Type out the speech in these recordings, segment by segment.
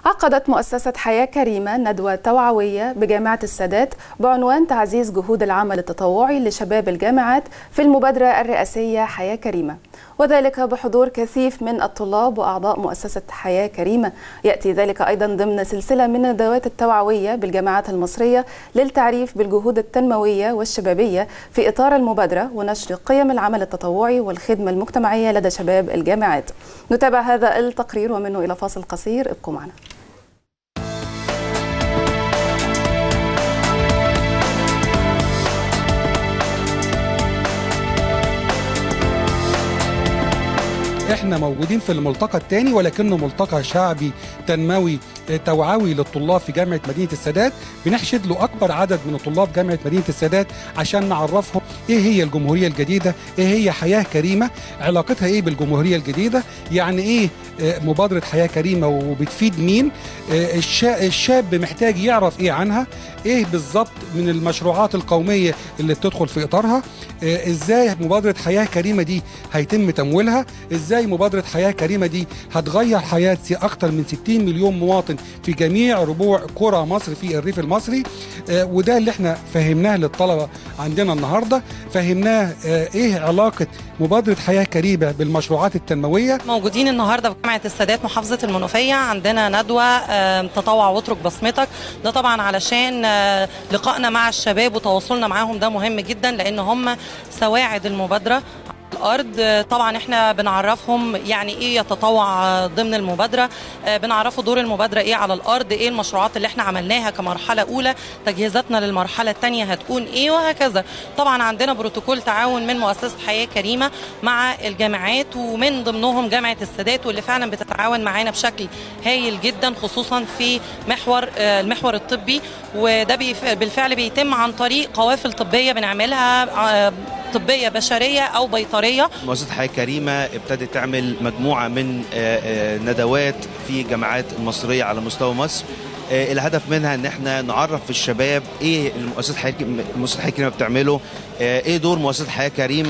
عقدت مؤسسة حياة كريمة ندوة توعوية بجامعة السادات بعنوان تعزيز جهود العمل التطوعي لشباب الجامعات في المبادرة الرئاسية حياة كريمة، وذلك بحضور كثيف من الطلاب وأعضاء مؤسسة حياة كريمة. يأتي ذلك أيضا ضمن سلسلة من الندوات التوعوية بالجامعات المصرية للتعريف بالجهود التنموية والشبابية في إطار المبادرة ونشر قيم العمل التطوعي والخدمة المجتمعية لدى شباب الجامعات. نتابع هذا التقرير ومنه إلى فاصل قصير، ابقوا معنا. احنا موجودين في الملتقى الثاني، ولكنه ملتقى شعبي تنموي توعوي للطلاب في جامعة مدينة السادات. بنحشد له أكبر عدد من الطلاب جامعة مدينة السادات عشان نعرفهم إيه هي الجمهورية الجديدة، إيه هي حياة كريمة، علاقتها إيه بالجمهورية الجديدة، يعني إيه مبادرة حياة كريمة وبتفيد مين، الشاب محتاج يعرف إيه عنها، إيه بالظبط من المشروعات القومية اللي بتدخل في إطارها، إزاي مبادرة حياة كريمة دي هيتم تمويلها، إزاي مبادرة حياة كريمة دي هتغير حياة أكتر من 60 مليون مواطن في جميع ربوع قرى مصر في الريف المصري. وده اللي احنا فهمناه للطلبة عندنا النهاردة، فهمناه ايه علاقة مبادرة حياة كريمة بالمشروعات التنموية. موجودين النهاردة في جامعة السادات محافظة المنوفية، عندنا ندوة تطوع واترك بصمتك. ده طبعا علشان لقائنا مع الشباب وتواصلنا معاهم ده مهم جدا، لان هم سواعد المبادرة الأرض. طبعا احنا بنعرفهم يعني ايه يتطوع ضمن المبادرة، بنعرفوا دور المبادرة ايه على الأرض، ايه المشروعات اللي احنا عملناها كمرحلة أولى، تجهيزاتنا للمرحلة الثانية هتكون ايه، وهكذا. طبعا عندنا بروتوكول تعاون من مؤسسة حياة كريمة مع الجامعات، ومن ضمنهم جامعة السادات، واللي فعلا بتتعاون معانا بشكل هايل جدا، خصوصا في المحور الطبي. وده بالفعل بيتم عن طريق قوافل طبية بنعملها، طبية بشرية أو بيطرية. مؤسسة حياة كريمة ابتدت تعمل مجموعة من ندوات في الجامعات المصرية على مستوى مصر. الهدف منها ان احنا نعرف الشباب ايه مؤسسة حياة كريمة بتعمله، ايه دور مؤسسة حياة كريمة،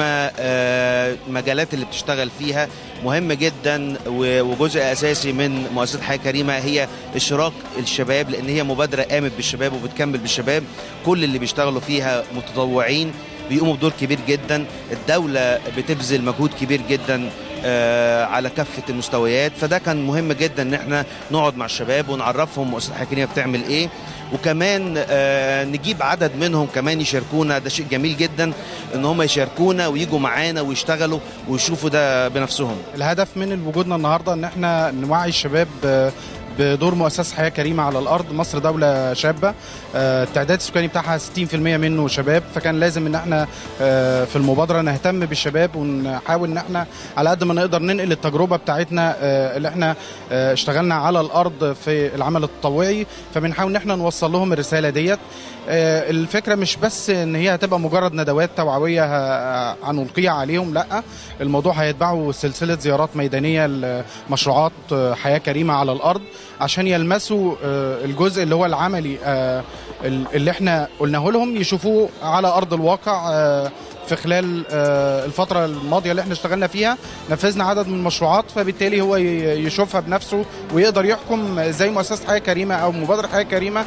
المجالات اللي بتشتغل فيها. مهم جدا وجزء اساسي من مؤسسة حياة كريمة هي اشراك الشباب، لان هي مبادرة قامت بالشباب وبتكمل بالشباب. كل اللي بيشتغلوا فيها متطوعين بيقوموا بدور كبير جدا، الدولة بتبذل مجهود كبير جدا على كافة المستويات. فده كان مهم جدا ان احنا نقعد مع الشباب ونعرفهم مؤسسة حياة كريمة بتعمل ايه، وكمان نجيب عدد منهم كمان يشاركونا. ده شيء جميل جدا ان هم يشاركونا ويجوا معانا ويشتغلوا ويشوفوا ده بنفسهم. الهدف من وجودنا النهارده ان احنا نوعي الشباب بدور مؤسسة حياة كريمة على الأرض. مصر دولة شابة، التعداد السكاني بتاعها 60% منه شباب، فكان لازم ان احنا في المبادرة نهتم بالشباب ونحاول ان احنا على قد ما نقدر ننقل التجربة بتاعتنا اللي احنا اشتغلنا على الأرض في العمل التطوعي، فبنحاول ان احنا نوصل لهم الرسالة ديت. الفكرة مش بس ان هي هتبقى مجرد ندوات توعوية هنلقيها عليهم، لا، الموضوع هيتبعه سلسلة زيارات ميدانية لمشروعات حياة كريمة على الأرض عشان يلمسوا الجزء اللي هو العملي اللي احنا قلناه لهم، يشوفوه على أرض الواقع. في خلال الفترة الماضية اللي احنا اشتغلنا فيها نفذنا عدد من المشروعات، فبالتالي هو يشوفها بنفسه ويقدر يحكم ازاي مؤسسة حياة كريمة او مبادرة حياة كريمة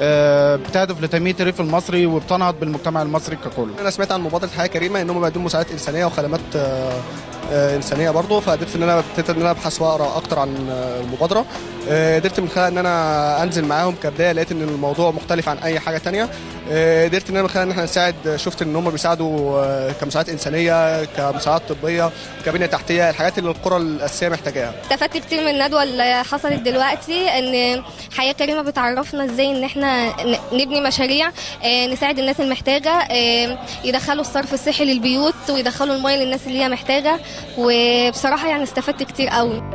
بتهدف لتنمية الريف المصري وبتنهض بالمجتمع المصري ككل. انا سمعت عن مبادرة حياة كريمة انهم بيقدموا مساعدات انسانية وخدمات انسانيه برضه، فقدرت ان انا ابحث واقرا اكتر عن المبادره. قدرت من خلال ان انا انزل معاهم كبدايه، لقيت ان الموضوع مختلف عن اي حاجه ثانيه. قدرت ان انا من خلال ان احنا نساعد، شفت ان هم بيساعدوا كمساعدات انسانيه، كمساعدات طبيه، كبنيه تحتيه، الحاجات اللي القرى الاساسيه محتاجاها. استفدت كتير من الندوه اللي حصلت دلوقتي، ان حياه كريمه بتعرفنا ازاي ان احنا نبني مشاريع نساعد الناس المحتاجه، يدخلوا الصرف الصحي للبيوت ويدخلوا الميه للناس اللي هي محتاجه، وبصراحه يعني استفدت كتير قوي.